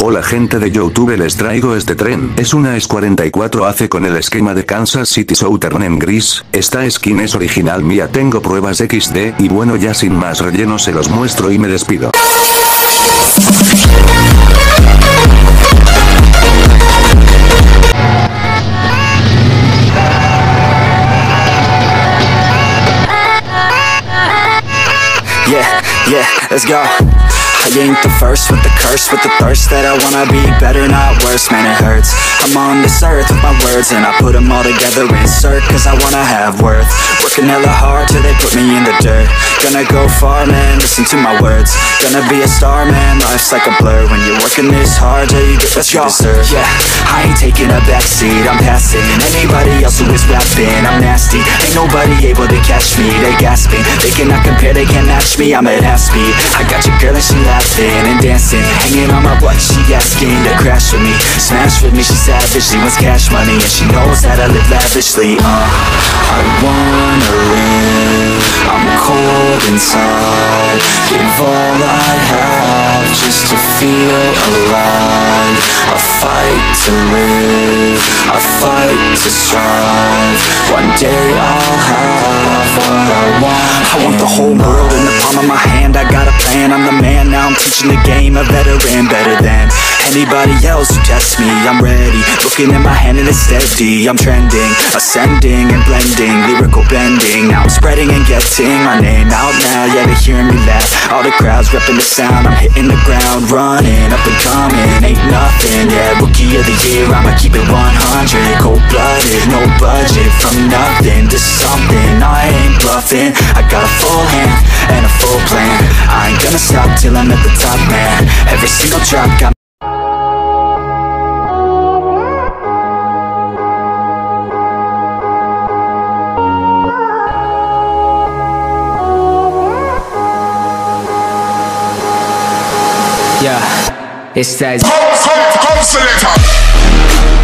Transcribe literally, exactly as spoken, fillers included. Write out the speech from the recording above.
Hola gente de YouTube, les traigo este tren. Es una E S cuarenta y cuatro A C con el esquema de Kansas City Southern en gris. Esta skin es original mía, tengo pruebas equis de, y bueno, ya sin más relleno se los muestro y me despido. Yeah, yeah, let's go. I ain't the first with the curse, with the thirst that I wanna be better, not worse, man it hurts. I'm on this earth with my words and I put them all together, insert, cause I wanna have worth. Working hella hard till they put me in the dirt. Gonna go far, man, listen to my words. Gonna be a star, man, life's like a blur. When you're working this hard till you get what you deserve. Yeah, I ain't taking a backseat, I'm passing anybody else who is rapping. I'm nasty, ain't nobody able to catch me. They gasping, they cannot compare, they can't match me. I'm at half speed, I got your girl and she laughing and dancing, hanging on my butt, she asking to crash with me, smash with me, she savage, she wants cash money, and she knows that I live lavishly. Uh, I wanna live, I'm cold inside, give all I have just to feel alive. I fight to live, I fight to strive, one day I'll have what I want. I want the whole world in the palm of my hand, I got a plan, I'm the man now. I'm teaching the game, a veteran, better than anybody else who tests me. I'm ready, looking at my hand and it's steady. I'm trending, ascending and blending, lyrical bending. Now I'm spreading and getting my name out now. Yeah, they're hearing me laugh, all the crowds repping the sound. I'm hitting the ground, running, up and coming, ain't nothing. Yeah, rookie of the year, I'ma keep it one hundred. Cold-blooded, no budget, from nothing to something. I ain't bluffing, I got a full hand and a full plan. I ain't gonna stop till I'm at the top, man. Every single drop got yeah, it says